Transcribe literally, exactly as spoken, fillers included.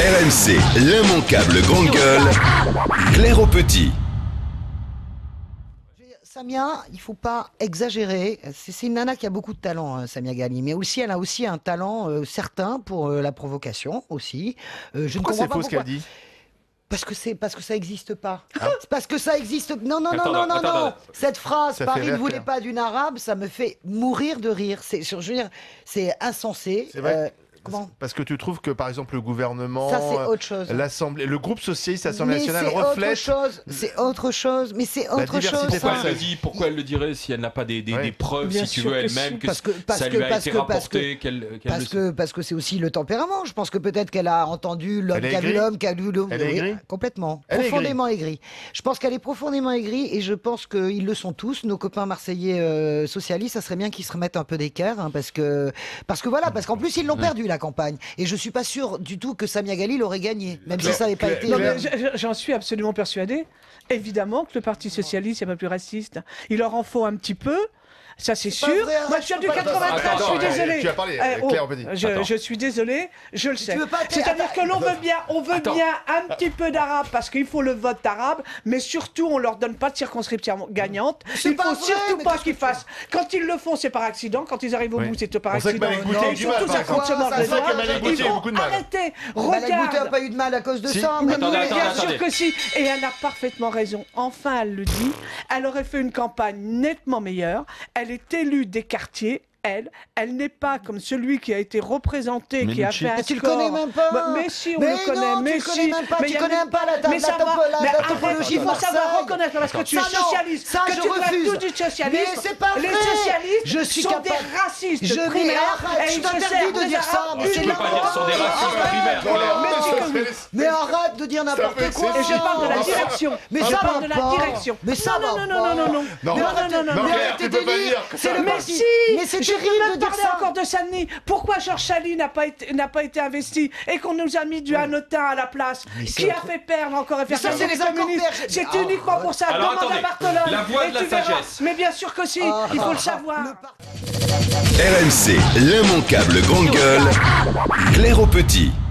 R M C, l'immanquable grande gueule, Claire au petit. Samia, il faut pas exagérer. C'est une nana qui a beaucoup de talent, hein, Samia Ghali, mais aussi elle a aussi un talent euh, certain pour euh, la provocation aussi. Euh, je Pourquoi ne c'est comprends faux pas ce qu'elle dit? Parce que c'est parce que ça existe pas. Ah. C'est parce que ça existe. Non non Attends, non non non attends, non. attends. Cette phrase, Ça fait Paris ne rire, voulait Claire. pas d'une arabe, ça me fait mourir de rire. C'est, je veux dire, c'est insensé. C'est vrai. Euh, comment? Parce que tu trouves que par exemple le gouvernement, Ça c'est autre chose. l'Assemblée, le groupe socialiste, l'Assemblée Mais nationale c'est autre reflète. chose. C'est autre chose. Mais c'est autre diversité chose. Pourquoi ça. elle le dit? Pourquoi elle le dirait si elle n'a pas des, des, Ouais. des preuves, Bien si tu sûr veux, que elle-même, si. que, Parce que- parce ça que- lui a parce été que- parce rapporté, qu'elle qu'elle Parce le que, parce que c'est aussi le tempérament. Je pense que peut-être qu'elle a entendu l'homme Elle est qui a vu aigrie l'homme, qui a vu l'homme. Elle est Oui, aigrie complètement. Elle est profondément aigrie. Je pense qu'elle est profondément aigrie et je pense qu'ils le sont tous. Nos copains marseillais euh, socialistes, ça serait bien qu'ils se remettent un peu d'équerre hein, parce que, parce que voilà, parce qu'en plus ils l'ont perdu la campagne. Et je suis pas sûr du tout que Samia Ghali l'aurait gagné, même si ça n'avait pas Claire- été. Non, Claire- mais j- j- j'en suis absolument persuadée. Évidemment que le Parti socialiste est pas plus raciste. Il leur en faut un petit peu. Ça, c'est C'est sûr. pas vrai, Moi, arrête, je suis tu du peux pas dire ça. quatre-vingt-treize, Attends, je suis attends, désolé. tu as parlé, Claire, on peut dire. je, Attends. je suis désolé, je le sais. veux pas- C'est-à-dire attends. que l'on veut bien, on veut Attends. bien un petit peu d'arabe parce qu'il faut le vote arabe, mais surtout, on leur donne pas de circonscription gagnante. C'est Il pas faut vrai, surtout mais pas qu'est-ce qu'ils que tu- fassent. Quand ils le font, c'est par accident. Quand ils arrivent au Oui. bout, c'est par On sait que accident. Malek Bouté Non, a eu du mal, surtout, par ça exemple. compte se mordre Ça, les ça, doigts. que Malek Bouté a eu Il faut beaucoup de mal. arrêter. Malek Bouté Regarde. n'a pas eu de mal à cause de Si. ça. Mais mais Attendez, oui, attendez, bien attendez. sûr que si. Et elle a parfaitement raison. Enfin, elle le dit. Elle aurait fait une campagne nettement meilleure. Elle est élue des quartiers. Elle, elle n'est pas comme celui qui a été représenté, qui a Menucci. fait un Mais tu le score. connais même pas. Bah, mais si, on Mais le connaît. non, mais tu le si. connais même pas, Mais tu il y a connais même- même pas la- mais la ça topo- va. la- Mais la arrête, topologie il de faut savoir Marseille. reconnaître parce que tu es Ça, non, socialiste, ça, que je tu traites refuse. tout du socialisme. Mais c'est pas Les vrai. socialistes Je suis sont capable- des racistes Je vais- primaires. arrête, et je ils se t'interdis servent de des dire ça, Arabes mais Tu c'est peux pas dire sur des racistes primaires. Mais arrête de dire n'importe fait quoi. Et je parle de la direction. Mais je ça parle va de la pas. direction. Mais ça non, va non, non, pas. non, non, non, Non, non, arrêtez- non, non, non, non. Claire, tu peux pas délire. dire que C'est ça le va. Mais parti. si, Mais c'est je terrible peux de même dire parler ça. encore de Sani. Pourquoi Georges Chali n'a pas été n'a pas été investi et qu'on nous a mis du Hanotin à la place, Mais c'est qui a autre- fait perdre encore et faire ça, passer c'est les les accords communistes. Berger. C'est Ah, uniquement pour ça. Alors, Demande à attendez. Barthelone. La voix et de la tu verras. sagesse. Mais bien sûr que si, Ah, il faut ah, le savoir. le parti- R M C, l'immanquable grande gueule, Claire au petit.